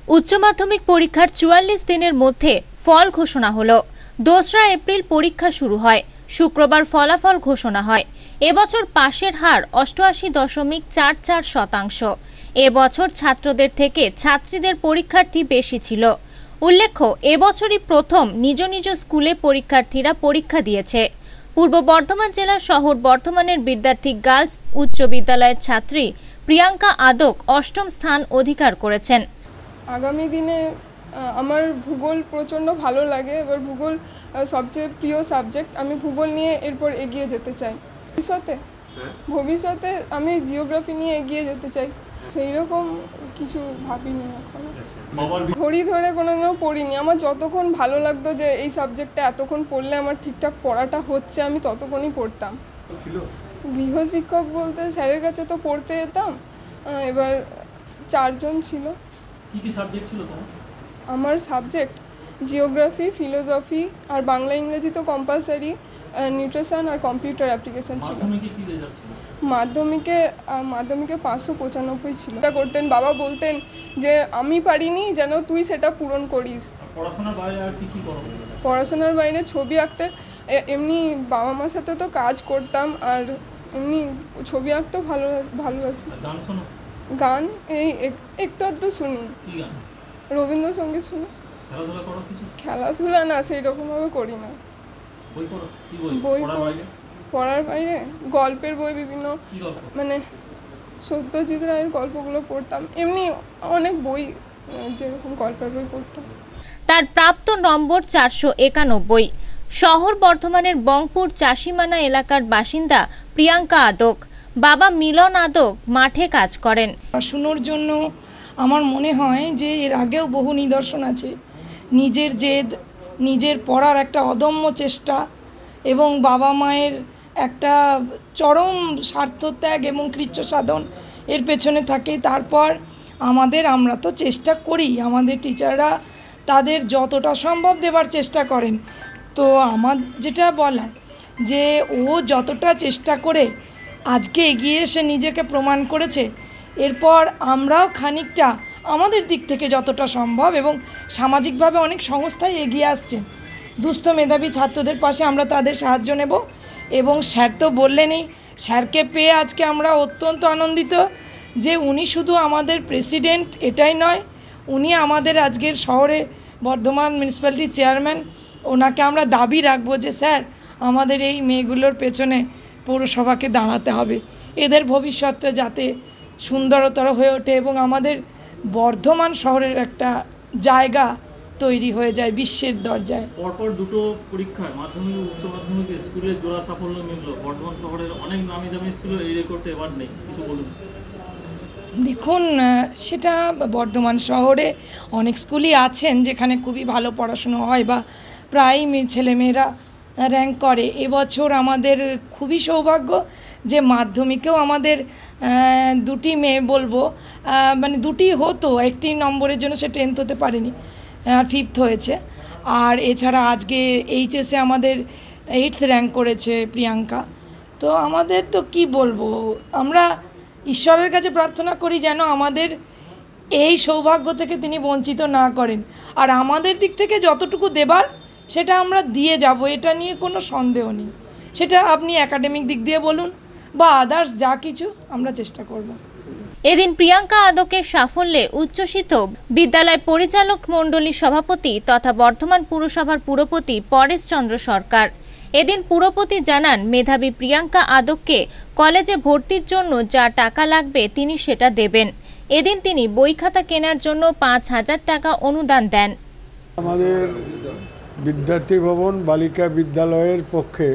উচ্চ মাধ্যমিক পরীক্ষার ৪৪ দিনের মধ্যে ফল ঘোষণা হলো। ২রা এপ্রিল পরীক্ষা শুরু হয়। শুক্রবার ফলাফল ঘোষণা হয়। এবছর পাশের হার ৮৮.৪৪%। এবছর ছাত্রদের থেকে ছাত্রীদের পরীক্ষার্থী বেশি ছিল। উল্লেখ্য, এবছরই প্রথম নিজ নিজ স্কুলে পরীক্ষার্থীরা পরীক্ষা দিয়েছে। পূর্ব বর্ধমান জেলার শহর বর্ধমানের বিদ্যার্থী গার্লস উচ্চ বিদ্যালয়ের ছাত্রী প্রিয়াঙ্কা আদক ৮ম স্থান অধিকার করেছেন। আগামী দিনে আমার ভূগোল প্রচণ্ড ভালো লাগে। এবার ভূগোল সবচেয়ে প্রিয় সাবজেক্ট। আমি ভূগোল নিয়ে এরপর এগিয়ে যেতে চাই। ভবিষ্যতে আমি জিওগ্রাফি নিয়ে এগিয়ে যেতে চাই। সেই রকম কিছু ভাবিনি এখনো। ঘড়ি ধরে কোনোদিনও পড়িনি। আমার যতক্ষণ ভালো লাগতো যে এই সাবজেক্টটা এতক্ষণ পড়লে আমার ঠিকঠাক পড়াটা হচ্ছে, আমি ততক্ষণই পড়তাম। গৃহশিক্ষক বলতে স্যারের কাছে তো পড়তে যেতাম। এবার 4 জন ছিল। কি কি সাবজেক্ট ছিল তোমার? আমার সাবজেক্ট জিওগ্রাফি, ফিলোসফি আর বাংলা ইংরেজি তো কম্পালসারি, নিউট্রিশন আর কম্পিউটার অ্যাপ্লিকেশন ছিল। মাধ্যমিকে 595 ছিল। এটা করতেন, বাবা বলতেন যে আমি পারিনি যেন তুই সেটা পূরণ করিস। পড়াশোনার বাইরে আর কি কি করো? পড়াশোনার বাইরে ছবি আঁকতে, এমনি বাবা মার সাথে তো কাজ করতাম, আর এমনি ছবি আঁকতেও ভালোবাসি। গান শোনো? গান এই একটু আধটু শুনি। কি গান? রবীন্দ্রসঙ্গীত শুনি। খেলাধুলা করো কিছু? খেলাধুলা না, সেই রকমভাবে করি না। বই পড়ো? কি বই পড়ার বাইরে গল্পের বই বিভিন্ন, মানে সত্যজিৎ রায়ের গল্পগুলো পড়তাম। এমনি অনেক বই, যেরকম গল্পের বই পড়তাম। তার প্রাপ্ত নম্বর 491। শহর বর্ধমানের বংপুর চাষিমানা এলাকার বাসিন্দা প্রিয়াঙ্কা আদক। বাবা মিলন আদক মাঠে কাজ করেন। পড়াশুনোর জন্য আমার মনে হয় যে এর আগেও বহু নিদর্শন আছে। নিজের জেদ, নিজের পড়ার একটা অদম্য চেষ্টা এবং বাবা মায়ের একটা চরম স্বার্থত্যাগ এবং কৃচ্ছ সাধন এর পেছনে থাকে। তারপর আমরা তো চেষ্টা করি, আমাদের টিচাররা তাদের যতটা সম্ভব দেবার চেষ্টা করেন। তো আমার যেটা বলার যে ও যতটা চেষ্টা করে আজকে এগিয়ে এসে নিজেকে প্রমাণ করেছে, এরপর আমরাও খানিকটা আমাদের দিক থেকে যতটা সম্ভব, এবং সামাজিকভাবে অনেক সংস্থাই এগিয়ে আসছে দুস্থ মেধাবী ছাত্রদের পাশে, আমরা তাদের সাহায্য নেব। এবং স্যার তো বললেনই, স্যারকে পেয়ে আজকে আমরা অত্যন্ত আনন্দিত যে উনি শুধু আমাদের প্রেসিডেন্ট এটাই নয়, উনি আমাদের আজকের শহরে বর্ধমান মিউনিসিপ্যালিটির চেয়ারম্যান। ওনাকে আমরা দাবি রাখবো যে স্যার, আমাদের এই মেয়েগুলোর পেছনে পৌরসভাকে দাঁড়াতে হবে, এদের ভবিষ্যৎটা যাতে সুন্দরতর হয়ে ওঠে এবং আমাদের বর্ধমান শহরের একটা জায়গা তৈরি হয়ে যায় বিশ্বের দরজায়। পরপর দুটো পরীক্ষায় মাধ্যমিক ও উচ্চ মাধ্যমিকে স্কুলের জোড়া সাফল্য মিলল। বর্ধমান শহরের অনেক নামি দামি স্কুলে এই রেকর্ডটা এবার নেই, কিছু বলুন। দেখুন, সেটা বর্ধমান শহরে অনেক স্কুলই আছেন যেখানে খুবই ভালো পড়াশুনো হয় বা প্রায় ছেলেমেয়েরা র্যাঙ্ক করে। এবছর আমাদের খুবই সৌভাগ্য যে মাধ্যমিকেও আমাদের দুটি মেয়ে বলবো, মানে দুটি হতো, একটি নম্বরের জন্য সে 10th হতে পারেনি, আর 5th হয়েছে। আর এছাড়া আজকে এইচএসে আমাদের 8th র্যাঙ্ক করেছে প্রিয়াঙ্কা। তো আমাদের তো কি বলবো, আমরা ঈশ্বরের কাছে প্রার্থনা করি যেন আমাদের এই সৌভাগ্য থেকে তিনি বঞ্চিত না করেন, আর আমাদের দিক থেকে যতটুকু দেবার সেটা আমরা দিয়ে যাব, এটা নিয়ে কোনো সন্দেহ নেই। সেটা আপনি একাডেমিক দিক দিয়ে বলুন বা আদার্স যা কিছু, আমরা চেষ্টা করব। এদিন প্রিয়াঙ্কা আদকের সাফল্যে উচ্ছ্বসিত বিদ্যালয় পরিচালক মণ্ডলীর সভাপতি তথা বর্ধমান পুরসভার পুরপতি পরেশ চন্দ্র সরকার। এদিন পুরপতি জানান, মেধাবী প্রিয়াঙ্কা আদককে কলেজে ভর্তির জন্য যা টাকা লাগবে তিনি সেটা দেবেন। এদিন তিনি বই খাতা কেনার জন্য 5,000 টাকা অনুদান দেন। আমাদের বিদ্যার্থী ভবন বালিকা বিদ্যালয়ের পক্ষে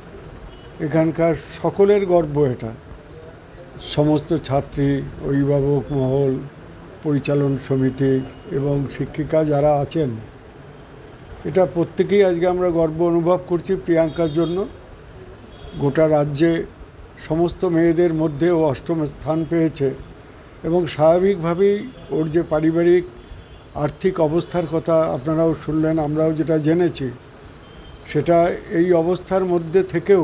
এখানকার সকলের গর্ব এটা। সমস্ত ছাত্রী, অভিভাবক মহল, পরিচালন সমিতি এবং শিক্ষিকা যারা আছেন, এটা প্রত্যেকেই আজকে আমরা গর্ব অনুভব করছি প্রিয়াঙ্কার জন্য। গোটা রাজ্যে সমস্ত মেয়েদের মধ্যে ও 8ম স্থান পেয়েছে এবং স্বাভাবিকভাবেই ওর যে পারিবারিক আর্থিক অবস্থার কথা আপনারাও শুনলেন, আমরাও যেটা জেনেছি, সেটা এই অবস্থার মধ্যে থেকেও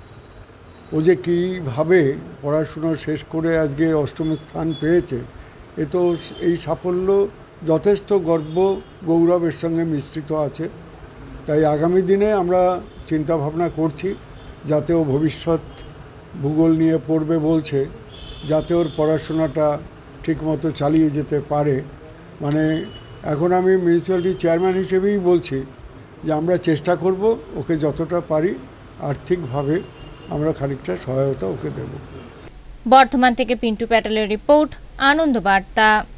ও যে কীভাবে পড়াশুনো শেষ করে আজকে 8ম স্থান পেয়েছে, এ তো এই সাফল্য যথেষ্ট গর্ব গৌরবের সঙ্গে মিশ্রিত আছে। তাই আগামী দিনে আমরা চিন্তা ভাবনা করছি যাতে ও ভবিষ্যৎ ভূগোল নিয়ে পড়বে বলছে, যাতে ওর পড়াশোনাটা ঠিকমতো চালিয়ে যেতে পারে। মানে এখন আমি মিউনিসিপ্যালিটি চেয়ারম্যান হিসেবেই বলছি যে আমরা চেষ্টা করব ওকে যতটা পারি আর্থিকভাবে আমরা খানিকটা সহায়তা ওকে দেব। বর্ধমান থেকে পিন্টু প্যাটেলের রিপোর্ট, আনন্দ বার্তা।